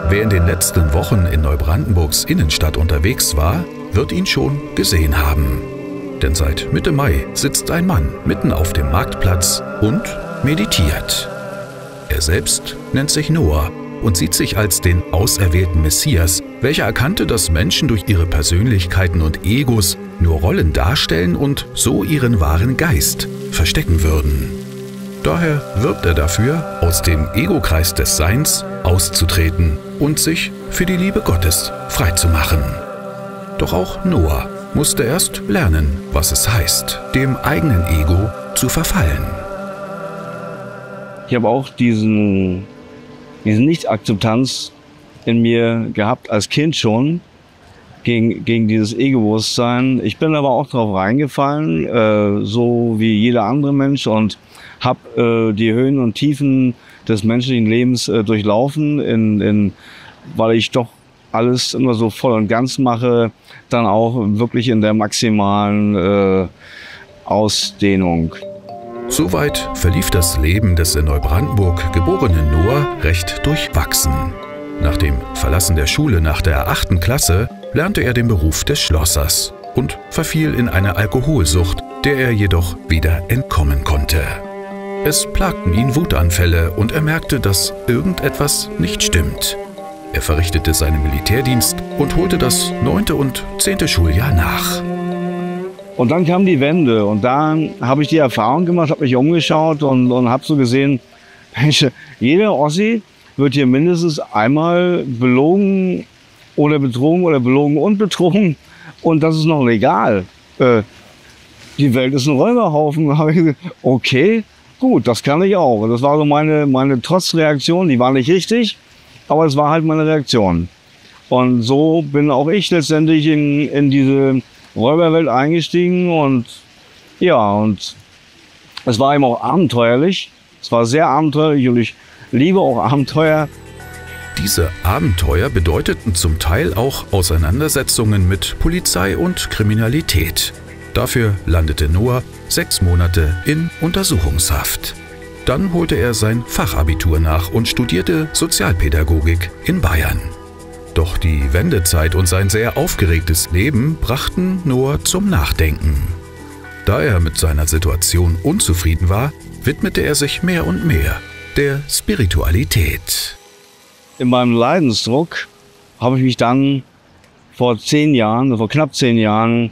Wer in den letzten Wochen in Neubrandenburgs Innenstadt unterwegs war, wird ihn schon gesehen haben. Denn seit Mitte Mai sitzt ein Mann mitten auf dem Marktplatz und meditiert. Er selbst nennt sich Noah und sieht sich als den auserwählten Messias, welcher erkannte, dass Menschen durch ihre Persönlichkeiten und Egos nur Rollen darstellen und so ihren wahren Geist verstecken würden. Daher wirbt er dafür, aus dem Ego-Kreis des Seins auszutreten und sich für die Liebe Gottes freizumachen. Doch auch Noah musste erst lernen, was es heißt, dem eigenen Ego zu verfallen. Ich habe auch diese Nicht-Akzeptanz in mir gehabt, als Kind schon, gegen dieses Ego-Bewusstsein. Ich bin aber auch darauf reingefallen, so wie jeder andere Mensch, und habe die Höhen und Tiefen des menschlichen Lebens durchlaufen, weil ich doch alles immer so voll und ganz mache, dann auch wirklich in der maximalen Ausdehnung. Soweit verlief das Leben des in Neubrandenburg geborenen Noah recht durchwachsen. Nach dem Verlassen der Schule nach der 8. Klasse lernte er den Beruf des Schlossers und verfiel in eine Alkoholsucht, der er jedoch wieder entkommen konnte. Es plagten ihn Wutanfälle und er merkte, dass irgendetwas nicht stimmt. Er verrichtete seinen Militärdienst und holte das 9. und 10. Schuljahr nach. Und dann kam die Wende und da habe ich die Erfahrung gemacht, habe mich umgeschaut und habe so gesehen, Mensch, jeder Ossi wird hier mindestens einmal belogen oder betrogen oder belogen und betrogen, und das ist noch legal. Die Welt ist ein Räuberhaufen. Da habe ich gesagt, okay, gut, das kann ich auch. Das war so meine Trotzreaktion, die war nicht richtig, aber es war halt meine Reaktion. Und so bin auch ich letztendlich in diese Räuberwelt eingestiegen, und ja, und es war eben auch abenteuerlich. Es war sehr abenteuerlich und ich liebe auch Abenteuer. Diese Abenteuer bedeuteten zum Teil auch Auseinandersetzungen mit Polizei und Kriminalität. Dafür landete Noah 6 Monate in Untersuchungshaft. Dann holte er sein Fachabitur nach und studierte Sozialpädagogik in Bayern. Doch die Wendezeit und sein sehr aufgeregtes Leben brachten Noah zum Nachdenken. Da er mit seiner Situation unzufrieden war, widmete er sich mehr und mehr der Spiritualität. In meinem Leidensdruck habe ich mich dann vor knapp 10 Jahren,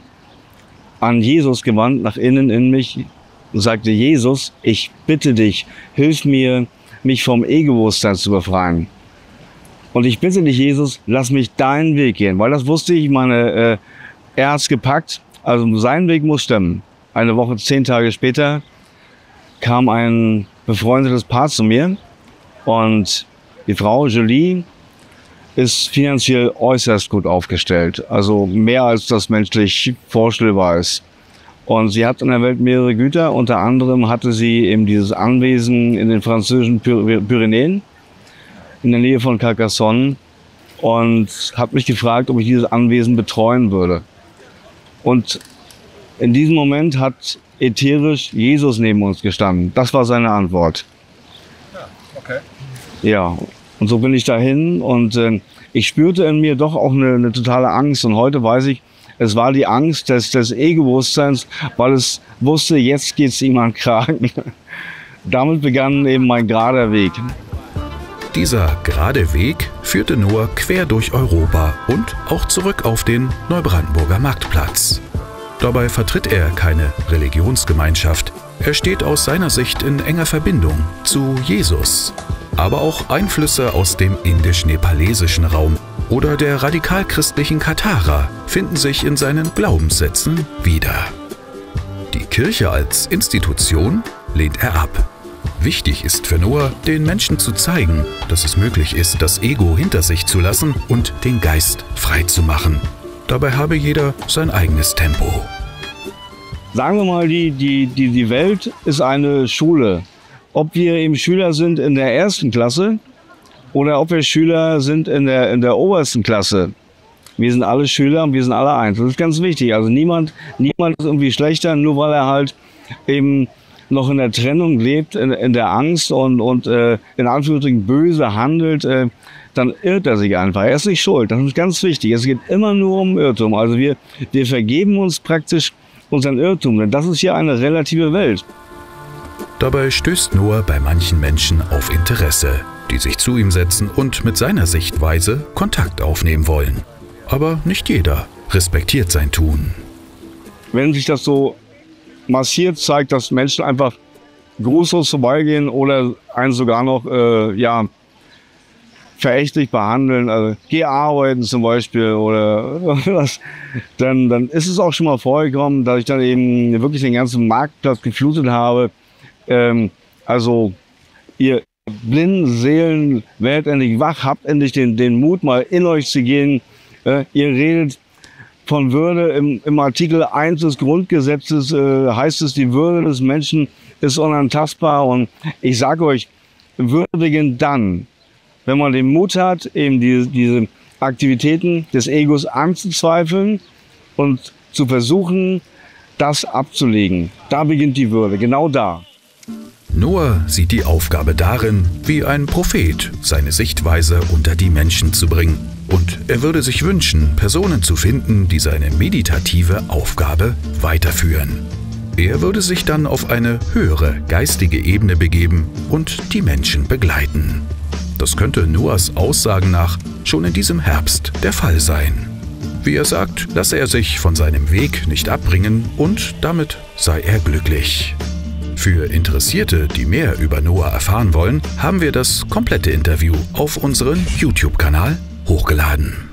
an Jesus gewandt, nach innen in mich, und sagte: Jesus, ich bitte dich, hilf mir, mich vom Ego-Bewusstsein zu befreien. Und ich bitte dich, Jesus, lass mich deinen Weg gehen, weil das wusste ich, er hat's gepackt, also sein Weg muss stimmen. Eine Woche, 10 Tage später kam ein befreundetes Paar zu mir, und die Frau Julie ist finanziell äußerst gut aufgestellt, also mehr als das menschlich vorstellbar ist. Und sie hat in der Welt mehrere Güter, unter anderem hatte sie eben dieses Anwesen in den französischen Pyrenäen, in der Nähe von Carcassonne, und hat mich gefragt, ob ich dieses Anwesen betreuen würde. Und in diesem Moment hat ätherisch Jesus neben uns gestanden. Das war seine Antwort. Ja, okay. Ja, und so bin ich dahin, und ich spürte in mir doch auch eine totale Angst. Und heute weiß ich, es war die Angst des Ego-Bewusstseins, weil es wusste, jetzt geht es ihm an den Kragen. Damit begann eben mein gerader Weg. Dieser gerade Weg führte Noah quer durch Europa und auch zurück auf den Neubrandenburger Marktplatz. Dabei vertritt er keine Religionsgemeinschaft. Er steht aus seiner Sicht in enger Verbindung zu Jesus. Aber auch Einflüsse aus dem indisch-nepalesischen Raum oder der radikal-christlichen Katharer finden sich in seinen Glaubenssätzen wieder. Die Kirche als Institution lehnt er ab. Wichtig ist für Noah, den Menschen zu zeigen, dass es möglich ist, das Ego hinter sich zu lassen und den Geist frei zu machen. Dabei habe jeder sein eigenes Tempo. Sagen wir mal, die Welt ist eine Schule. Ob wir eben Schüler sind in der 1. Klasse oder ob wir Schüler sind in der obersten Klasse. Wir sind alle Schüler und wir sind alle eins. Das ist ganz wichtig. Also niemand ist irgendwie schlechter, nur weil er halt eben noch in der Trennung lebt, in der Angst und in Anführungsstrichen böse handelt. dann irrt er sich einfach. Er ist nicht schuld. Das ist ganz wichtig. Es geht immer nur um Irrtum. Also wir vergeben uns praktisch unseren Irrtum, denn das ist ja eine relative Welt. Dabei stößt Noah bei manchen Menschen auf Interesse, die sich zu ihm setzen und mit seiner Sichtweise Kontakt aufnehmen wollen. Aber nicht jeder respektiert sein Tun. Wenn sich das so massiert zeigt, dass Menschen einfach grußlos vorbeigehen oder einen sogar noch verächtlich behandeln, also geh arbeiten zum Beispiel oder was, dann ist es auch schon mal vorgekommen, dass ich dann eben wirklich den ganzen Marktplatz geflutet habe. Also ihr blinden Seelen, werdet endlich wach, habt endlich den Mut, mal in euch zu gehen. Ihr redet von Würde. Im Artikel 1 des Grundgesetzes heißt es, die Würde des Menschen ist unantastbar. Und ich sage euch, Würde beginnt dann, wenn man den Mut hat, eben diese Aktivitäten des Egos anzuzweifeln und zu versuchen, das abzulegen. Da beginnt die Würde, genau da. Noah sieht die Aufgabe darin, wie ein Prophet seine Sichtweise unter die Menschen zu bringen. Und er würde sich wünschen, Personen zu finden, die seine meditative Aufgabe weiterführen. Er würde sich dann auf eine höhere geistige Ebene begeben und die Menschen begleiten. Das könnte Noahs Aussagen nach schon in diesem Herbst der Fall sein. Wie er sagt, lasse er sich von seinem Weg nicht abbringen und damit sei er glücklich. Für Interessierte, die mehr über Noah erfahren wollen, haben wir das komplette Interview auf unseren YouTube-Kanal hochgeladen.